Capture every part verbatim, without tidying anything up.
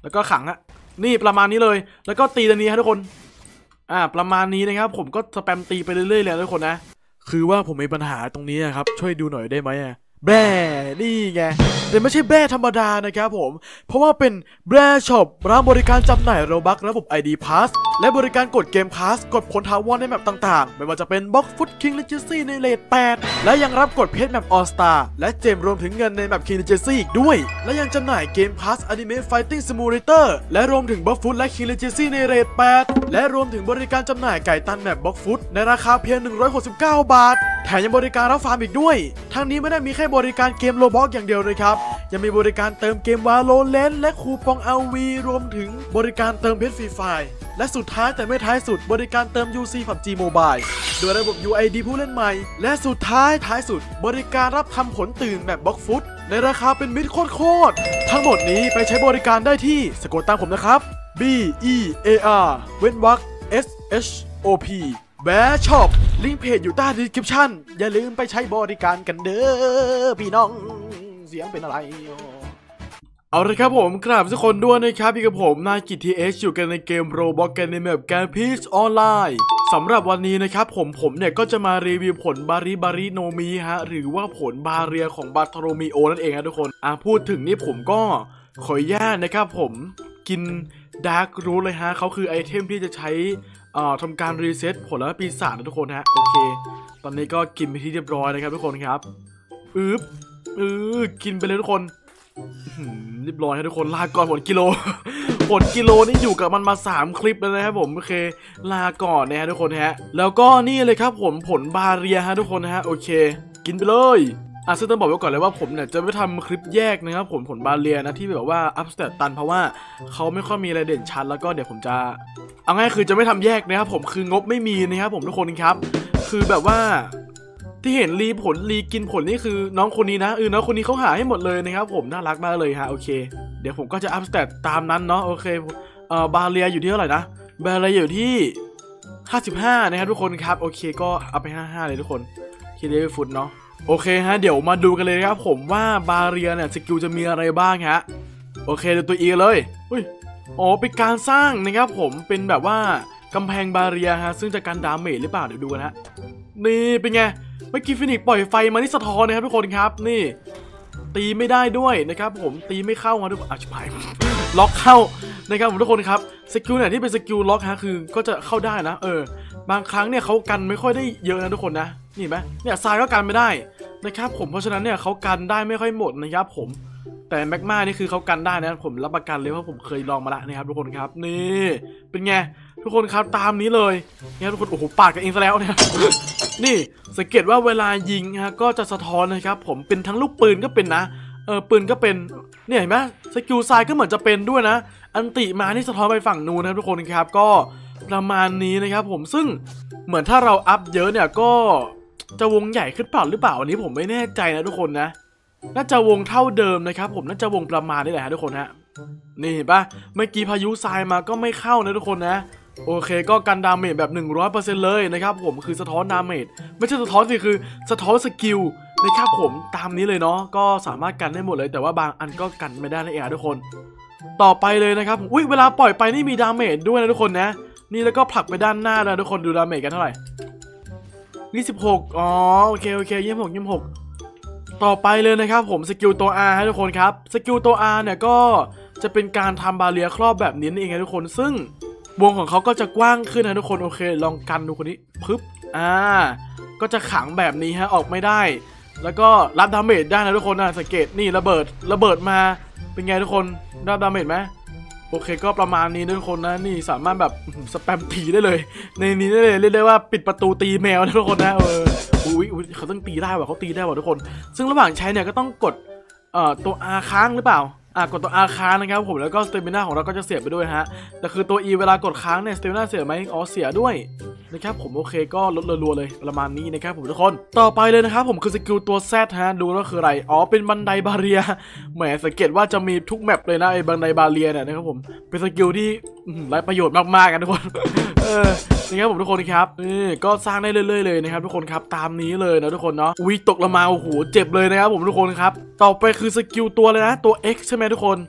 แล้วก็ขังอะนี่ประมาณนี้เลยแล้วก็ตีตัวนี้ฮะทุกคนอ่าประมาณนี้นะครับผมก็สแปมตีไปเรื่อยๆเลยทุกคนนะคือว่าผมมีปัญหาตรงนี้ครับช่วยดูหน่อยได้ไหมอะแบร์นี่ไงแต่ไม่ใช่แบร์ธรรมดานะครับผมเพราะว่าเป็นแบร์ช็อปร้านบริการจำหน่ายโรบัคระบบ ไอ ดี Pass และบริการกดเกมพาสกดผลถาวรในแมปต่างๆไม่ว่าจะเป็นบ็อกฟุตคิงเลเจซี่ในเลทแปดและยังรับกดเพชรแมปออสตาและเจมรวมถึงเงินในแมปคิงเลเจซี่อีกด้วยและยังจำหน่ายเกมพาสอนิเมะไฟติ้งซิมูเลเตอร์และรวมถึงบ็อกฟุตและคิงเลเจซี่ในเลทแปดและรวมถึงบริการจำหน่ายไก่ตันแมปบ็อกฟุตในราคาเพียงหนึ่งร้อยหกสิบเก้าบาทแถมยังบริการรับฟาร์มอีกด้วยทั้งนี้ไม่ได้มีแค่บริการเกมโรบ็อกอย่างเดียวเลยครับยังมีบริการเติมเกมวาโลแรนต์และคูปอง อาร์ วี รวมถึงบริการเติมเพชรฟรีไฟล์และสุดท้ายแต่ไม่ท้ายสุดบริการเติม ยู ซี พับจี Mobile โดยระบบ ยู ไอ ดี ผู้เล่นใหม่และสุดท้ายท้ายสุดบริการรับทำผลตื่นแบบบล็อกฟุตในราคาเป็นมิตรโคตรๆทั้งหมดนี้ไปใช้บริการได้ที่สะกดตามผมนะครับ B E A R เว้นวรรค S H O P แบร์ช็อปลิงก์เพจอยู่ใต้ description อย่าลืมไปใช้บริการกันเด้อพี่น้องเสียงเป็นอะไรเอาละครับผมกราบทุกคนด้วยนะครับพี่กับผมนายกิตทีเอชอยู่กันในเกมโรบ็อกกันในแมปแกนพีชออนไลน์สำหรับวันนี้นะครับผมผมเนี่ยก็จะมารีวิวผลบาริบาริโนมิฮะหรือว่าผลบาเรียของบาร์โทโรมิโอนั่นเองครับทุกคนอ่ะพูดถึงนี่ผมก็ขออนุญาตนะครับผมกินดาร์กรูทเลยฮะเขาคือไอเทมที่จะใช้อ่าทำการรีเซ็ตผลและปีศาจนะทุกคนฮะโอเคตอนนี้ก็กินไปที่เรียบร้อยนะครับทุกคนครับอึ๊บอือกินไปเลยทุกคนเรียบร้อยนะทุกคนลาก่อนผลกิโลผลกิโลนี่อยู่กับมันมาสามคลิปแล้วนะครับผมโอเคลาก่อนนะฮะทุกคนฮะแล้วก็นี่เลยครับผมผลบาเรียฮะทุกคนฮะโอเคกินไปเลยอ่ะซึ่งต้องบอกไว้ก่อนเลยว่าผมเนี่ยจะไม่ทำคลิปแยกนะครับผลผลบาเรียนะที่แบบว่าอัพสเตตตันเพราะว่าเขาไม่ค่อยมีอะไรเด่นชัดแล้วก็เดี๋ยวผมจะเอาง่ายคือจะไม่ทำแยกนะครับผมคืองบไม่มีนะครับผมทุกคนครับคือแบบว่าที่เห็นรีผลรีกินผลนี่คือน้องคนนี้นะเออน้องคนนี้เขาหาให้หมดเลยนะครับผมน่ารักมากเลยฮะโอเคเดี๋ยวผมก็จะอัพสเตตตามนั้นเนาะโอเคเอ่อบาเรียอยู่ที่เท่าไหร่นะบาเรียอยู่ที่ห้าสิบห้านะครับทุกคนครับโอเคก็เอาไปห้าสิบห้าเลยทุกคนคิดเลเวลฟุตเนาะโอเคฮะเดี๋ยวมาดูกันเลยครับผมว่าบาเรียเนี่ยสกิลจะมีอะไรบ้างฮะโอเคดูตัวอีเลยอุ้ยอ๋อเป็นการสร้างนะครับผมเป็นแบบว่ากำแพงบาเรียฮะซึ่งจะกันดาเมจหรือเปล่าเดี๋ยวดูกันฮะนี่เป็นไงเมื่อกี้ฟินิกปล่อยไฟมาที่สะท้อนนะครับทุกคนครับนี่ตีไม่ได้ด้วยนะครับผมตีไม่เข้าครับทุกคนอ่ะชิบหายล็อกเข้านะครับผมทุกคนครับสกิลเนี่ยที่เป็นสกิลล็อกฮะคือก็จะเข้าได้นะเออบางครั้งเนี่ยเขากันไม่ค่อยได้เยอะนะทุกคนนะนี่ไหมเนี่ยทรายก็กันไม่ได้นะครับผมเพราะฉะนั้นเนี่ยเขากันได้ไม่ค่อยหมดนะครับผมแต่แมกมานี่คือเขากันได้นะผมรับประกันเลยว่าผมเคยลองมาแล้วนะครับทุกคนครับนี่เป็นไงทุกคนครับตามนี้เลยเนี่ยทุกคนโอ้โหปาดกันเองซะแล้วเนี่ยนี่สังเกตว่าเวลายิงฮะก็จะสะท้อนนะครับผมเป็นทั้งลูกปืนก็เป็นนะเออปืนก็เป็นเนี่ยเห็นไหมสกิลทรายก็เหมือนจะเป็นด้วยนะอันติมานี่สะท้อนไปฝั่งนู้นนะทุกคนครับก็ประมาณนี้นะครับผมซึ่งเหมือนถ้าเราอัพเยอะเนี่ยก็จะวงใหญ่ขึ้นเปล่าหรือเปล่าอันนี้ผมไม่แน่ใจนะทุกคนนะน่าจะวงเท่าเดิมนะครับผมน่าจะวงประมาณนี้แหละทุกคนฮะนี่เห็นปะเมื่อกี้พายุทรายมาก็ไม่เข้านะทุกคนนะโอเคก็กันดาเมจแบบ หนึ่งร้อยเปอร์เซ็นต์ เลยนะครับผมคือสะท้อนดาเมจไม่ใช่สะท้อนสิคือสะท้อนสกิลนะครับผมตามนี้เลยเนาะก็สามารถกันได้หมดเลยแต่ว่าบางอันก็กันไม่ได้นั่นเองทุกคนต่อไปเลยนะครับอุ้ยเวลาปล่อยไปนี่มีดาเมจด้วยนะทุกคนนะนี่แล้วก็ผลักไปด้านหน้านะทุกคนดูดาเมจกันเท่าไหร่ยี่สิบหกอ๋อโอเคโอเคยี่สิบหกยี่สิบหกต่อไปเลยนะครับผมสกิลตัว R ให้ทุกคนครับสกิลตัว R เนี่ยก็จะเป็นการทำบาเรียครอบแบบนี้นั่นเองนะทุกคนซึ่งวงของเขาก็จะกว้างขึ้นนะทุกคนโอเคลองกันดูคนนี้ปึ๊บอ่าก็จะขังแบบนี้ฮะออกไม่ได้แล้วก็รับดาเมจได้นะทุกคนนะสังเกตนี่ระเบิดระเบิดมาเป็นไงทุกคนรับดาเมจไหมโอเคก็ประมาณนี้ทุกคนนะนี่สามารถแบบสแปมตีได้เลยในนี้ได้เลยเรียกได้ว่าปิดประตูตีแมวนะทุกคนนะเอออุ้ยเขาต้องตีได้ว่ะเขาตีได้ว่ะทุกคนซึ่งระหว่างใช้เนี่ยก็ต้องกดเอ่อตัว R ค้างหรือเปล่าอ่ะกดตัว R ค้างนะครับผมแล้วก็สเตมิน่าของเราก็จะเสียไปด้วยฮะแต่คือตัว E เวลากดค้างเนี่ยสเตมิน่าเสียไหมอ๋อเสียด้วยนะครับผมโอเคก็ลดรัวๆเลยประมาณนี้นะครับผมทุกคนต่อไปเลยนะครับผมคือสกิลตัว Z ฮะดูว่าคืออะไรอ๋อเป็นบันไดบาเรียแหมสังเกตว่าจะมีทุกแมปเลยนะไอ้บันไดบาเรียเนี่ยนะครับผมเป็นสกิลที่ไร้ประโยชน์มากๆกันทุกคนเออนะครับผมทุกคนครับนี่ก็สร้างได้เรื่อยๆเลยนะครับทุกคนครับตามนี้เลยนะทุกคนเนาะอุ้ยตกลงมาโอ้โหเจ็บเลยนะครับผมทุกคนครับต่อไปคือสกิลตัวเลยนะตัว X ใช่ไหมทุกคน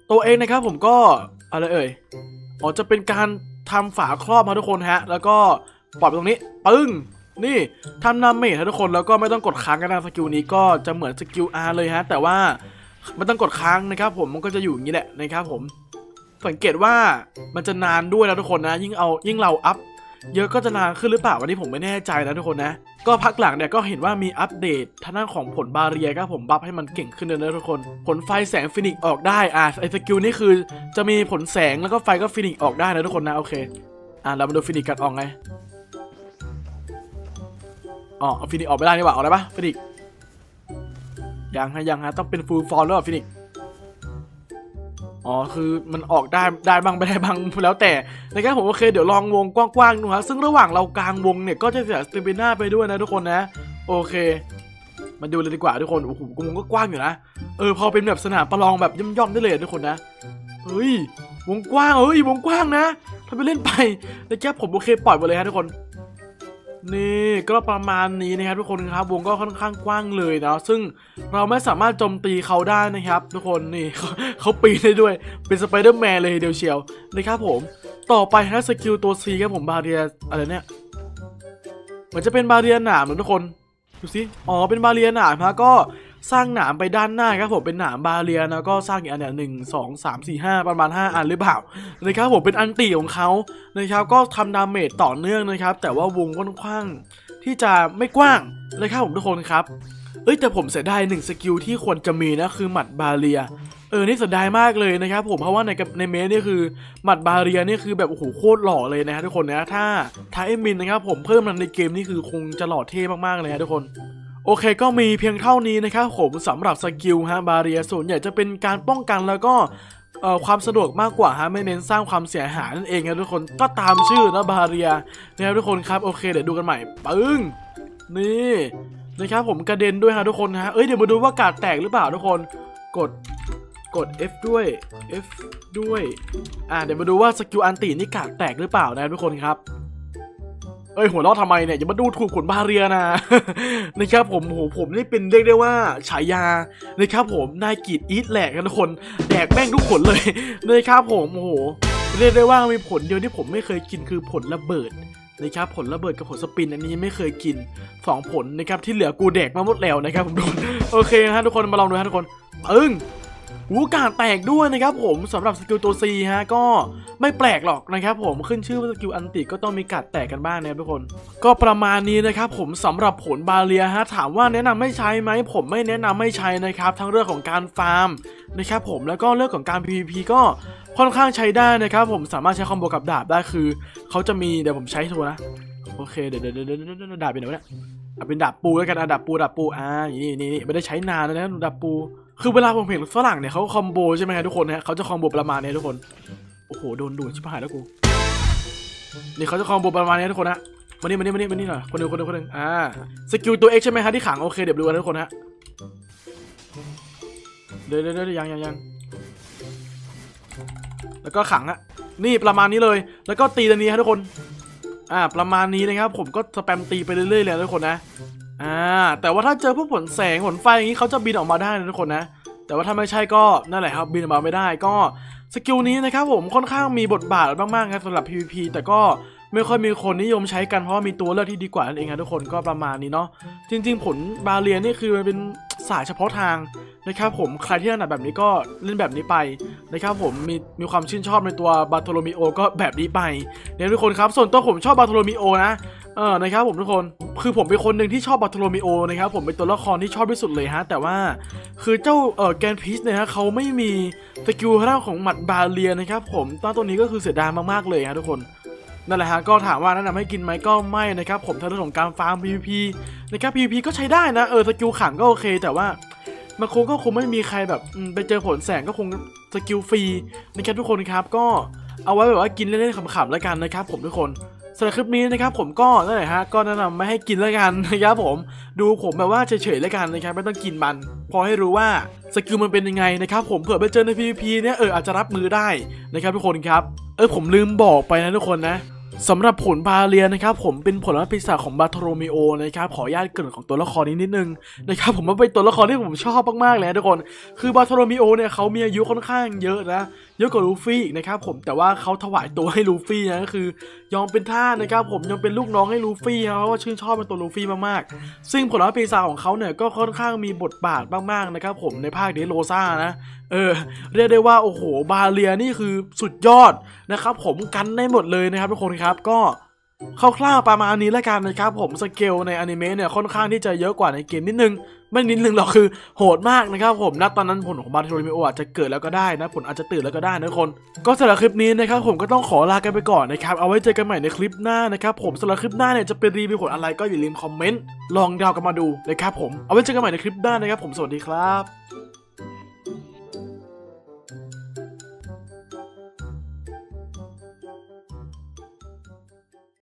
ตัวเองนะครับผมก็อะไรเอ่ยอ๋อจะเป็นการทำฝาครอบมาทุกคนฮะแล้วก็ปล่อยไปตรงนี้ปึ้งนี่ทำน้ำเมททุกคนแล้วก็ไม่ต้องกดค้างกันนะสกิลนี้ก็จะเหมือนสกิล อาร์ เลยฮะแต่ว่าไม่ต้องกดค้างนะครับผมมันก็จะอยู่อย่างนี้แหละนะครับผมสังเกตว่ามันจะนานด้วยนะทุกคนนะยิ่งเอายิ่งเราอัพเยอะก็จะนานขึ้นหรือเปล่าวันนี้ผมไม่แน่ใจนะทุกคนนะก็พักหลังเนี่ยก็เห็นว่ามีอัปเดตทางด้านของผลบาเรียครับผมบัฟให้มันเก่งขึ้นเลยนะทุกคนผลไฟแสงฟินิกออกได้อ่ะไอสกิลนี้คือจะมีผลแสงแล้วก็ไฟก็ฟินิกออกได้นะทุกคนนะโอเคอ่ะเรามาดูฟินิกกันออกไงอ๋อฟินิกออกไม่ได้นี่หว่าออกได้ปะฟินิกยังฮะยังฮะต้องเป็นฟูลฟอร์มแล้วฟินิกอ๋อคือมันออกได้ได้บ้างไม่ได้บ้างแล้วแต่นะครับผมโอเคเดี๋ยวลองวงกว้างๆดูฮะซึ่งระหว่างเรากลางวงเนี่ยก็จะเสียสเตมิน่าไปด้วยนะทุกคนนะโอเคมาดูเลยดีกว่าทุกคนโอ้โหวงก็กว้างอยู่นะเออพอเป็นแบบสนามประลองแบบย่อมๆได้เลยทุกคนนะเฮ้ยวงกว้างเฮ้ยวงกว้างนะทำไปเล่นไปนะครับผมโอเคปล่อยไปเลยฮะทุกคนนี่ก็ประมาณนี้นะครับทุกคนครับวงก็ค่อนข้างกว้างเลยนะซึ่งเราไม่สามารถโจมตีเขาได้นะครับทุกคนนี่ เขาปีนได้ด้วยเป็นสไปเดอร์แมนเลยเดียวเชียวนะครับผมต่อไปฮะสกิลตัว ซี ครับผมบาเรียอะไรเนี่ยเหมือนจะเป็นบาเรียหนามนะทุกคนดูสิอ๋อเป็นบาเรียหนามฮะก็สร้างหนามไปด้านหน้าครับผมเป็นหนามบาเรียนะก็สร้างอีกอันเนี่ยหนึ่งสองสามสี่ห้าประมาณห้าอันหรือเปล่านะครับผมเป็นอันตีของเขานะครับก็ทำดาเมจต่อเนื่องนะครับแต่ว่าวงค่อนข้างที่จะไม่กว้างนะครับผมทุกคนครับเอ้ยแต่ผมเสียดายหนึ่งสกิลที่ควรจะมีนะคือหมัดบาเรียเออนี่เสียดายมากเลยนะครับผมเพราะว่าในในเมสนี่คือหมัดบาเรียนี่คือแบบโอ้โหโคตรหล่อเลยนะทุกคนนะถ้าถ้าเอมินนะครับผมเพิ่มมันในเกมนี่คือคงจะหล่อเท่มากๆเลยนะทุกคนโอเคก็มีเพียงเท่านี้นะครับผมสำหรับสกิลฮะบาเรียส่วนใหญ่จะเป็นการป้องกันแล้วก็เอ่อความสะดวกมากกว่าฮะไม่เน้นสร้างความเสียหายนั่นเองนะทุกคนก็ตามชื่อนะบาเรียนะครับทุกคนครับโอเคเดี๋ยวดูกันใหม่ปึ้งนี่นะครับผมกระเด็นด้วยฮะทุกคนฮะเอ้ยเดี๋ยวมาดูว่ากาดแตกหรือเปล่าทุกคนกดกด F ด้วย F ด้วยอ่าเดี๋ยวมาดูว่าสกิลอันตินี่กาดแตกหรือเปล่านะทุกคนครับเอ้ยหัวเราะทำไมเนี่ยอย่ามาดูถูกขนบาเรียนะนะครับผมโหผมนี่เป็นเรียกได้ว่าฉายานะครับผมนายกีดอีทแหลกกันทุกคนแดกแม่งทุกผลเลยนะครับผมโอ้โหเรียกได้ว่ามีผลเดียวที่ผมไม่เคยกินคือผลระเบิดนะครับผลระเบิดกับผลสปินอันนี้ไม่เคยกินสองผลนะครับที่เหลือกูแดกมาหมดแล้วนะครับผมทุกคนโอเคฮะทุกคนมาลองดูฮะทุกคนอึ้งหูกาดแตกด้วยนะครับผมสำหรับสกิลตัว ซี ฮะก็ไม่แปลกหรอกนะครับผมขึ้นชื่อว่าสกิลอันติก็ต้องมีกาดแตกกันบ้างนะทุกคนก็ประมาณนี้นะครับผมสำหรับผลบาเรียฮะถามว่าแนะนำไม่ใช้ไหมผมไม่แนะนำไม่ใช้นะครับทั้งเรื่องของการฟาร์มนะครับผมแล้วก็เรื่องของการ พี วี พี ก็ค่อนข้างใช้ได้นะครับผมสามารถใช้คอมโบกับดาบได้คือเขาจะมีเดี๋ยวผมใช้โทรนะโอเคเดี๋ยวเดี๋ยวเดี๋ยวดาบเป็นไหนวะเนี่ยเป็นดาบปูแล้วกันดาบปูดาบปูอ่านี่นี่นี่ไม่ได้ใช้นานแล้วนะดาบปูคือเวลาผมเห็นฝรั่งเนี่ยเขาคอมโบใช่ไหมครับทุกคนฮะเขาจะคอมโบประมาณนี้ทุกคนโอ้โหโดนดูดชิบหายแล้วกูนี่เขาจะคอมโบประมาณนี้ทุกคนฮะมานี่มานี่มานี่มานี่หน่อยคนหนึ่งคนหนึ่งคนหนึ่งอ่าสกิลตัว X ใช่ไหมฮะที่ขังโอเคเดี๋ยวดูกันทุกคนฮะเดี๋ยวเดี๋ยวเดี๋ยวยังยังยังแล้วก็ขังฮะนี่ประมาณนี้เลยแล้วก็ตีตัวนี้ฮะทุกคนอ่าประมาณนี้นะครับผมก็สแปมตีไปเรื่อยๆเลยทุกคนนะอ่าแต่ว่าถ้าเจอพวกผลแสงผลไฟอย่างนี้เขาจะบินออกมาได้นะทุกคนนะแต่ว่าถ้าไม่ใช่ก็นั่นแหละครับบินออกมาไม่ได้ก็สกิลนี้นะครับผมค่อนข้างมีบทบาทมากๆครับสำหรับ พี วี พี แต่ก็ไม่ค่อยมีคนนิยมใช้กันเพราะว่ามีตัวเลือกที่ดีกว่านั่นเองครับทุกคนก็ประมาณนี้เนาะจริงๆผลบาเรียนี่คือมันเป็นสายเฉพาะทางนะครับผมใครที่ถนัดแบบนี้ก็เล่นแบบนี้ไปนะครับผมมีมีความชื่นชอบในตัวบาโทโลมิโอก็แบบนี้ไปเนี่ยทุกคนครับส่วนตัวผมชอบบาโทโลมิโอนะเออนะครับผมทุกคนคือผมเป็นคนหนึ่งที่ชอบบาโทโลมิโอนะครับผมเป็นตัวละครที่ชอบที่สุดเลยฮะแต่ว่าคือเจ้าเออแกนพีชเนี่ยฮะเขาไม่มีสกิลทางด้านของหมัดบาเรียนะครับผมตอนตัวนี้ก็คือเสียดายมากๆเลยฮะทุกคนนั่นแหละฮะก็ถามว่าแนะนำให้กินไหมก็ไม่นะครับผมทางด้านของการฟาร์ม พี วี พี นะครับ พี วี พี ก็ใช้ได้นะเออสกิลขังก็โอเคแต่ว่ามันคงก็คงไม่มีใครแบบไปเจอผลแสงก็คงสกิลฟรีนะครับทุกคนครับก็เอาไว้แบบว่ากินเล่นๆขำๆแล้วกันนะครับผมทุกคนสำหรับคลิปนี้นะครับผมก็นั่นแหละฮะก็แนะนำไม่ให้กินแล้วกันนะครับผมดูผมแบบว่าเฉยๆแล้วกันนะครับไม่ต้องกินมันพอให้รู้ว่าสกิลมันเป็นยังไงนะครับผมเผื่อไปเจอใน พี วี พี เนี่ยเอออาจจะรับมือได้นะครับทุกคนครับเออผมลืมบอกไปนะทุกคนนะสำหรับผลบาเลียนะครับผมเป็นผลลัพธ์ปีศาจของบาโทโรเมโอนะครับขออนุญาตเกริ่นของตัวละครนี้นิดนึงนะครับผมว่าเป็นตัวละครที่ผมชอบมากๆเลยทุกคนคือบาโทโรเมโอเนี่ยเขามีอายุค่อนข้างเยอะนะเยอะกว่าลูฟี่อีกนะครับผมแต่ว่าเขาถวายตัวให้ลูฟี่นะก็คือยอมเป็นทาสนะครับผมยอมเป็นลูกน้องให้ลูฟี่เพราะว่าชื่นชอบเป็นตัวลูฟี่มากๆซึ่งผลลัพธ์ปีศาจของเขาเนี่ยก็ค่อนข้างมีบทบาทมากๆนะครับผมในภาคเดโรซ่านะเออเรียกได้ว่าโอ้โหบาเลียนี่คือสุดยอดนะครับผมกันได้หมดเลยนะครับทุกคนครับก็คร่าวๆประมาณนี้แล้วกันนะครับผมสเกลในอนิเมะเนี่ยค่อนข้างที่จะเยอะกว่าในเกมนิดนึงไม่นิดนึงหรอกคือโหดมากนะครับผมณตอนนั้นผลของบาโทโรเมโออาจจะเกิดแล้วก็ได้นะผลอาจจะตื่นแล้วก็ได้นะทุกคนก็สำหรับคลิปนี้นะครับผมก็ต้องขอลากันไปก่อนนะครับเอาไว้เจอกันใหม่ในคลิปหน้านะครับผมสำหรับคลิปหน้าเนี่ยจะเป็นรีวิวผลอะไรก็อย่าลืมคอมเมนต์ลองเดากันมาดูนะครับผมเอาไว้เจอกันใหม่ในคลิปหน้านะครับผมสวัสดีครับ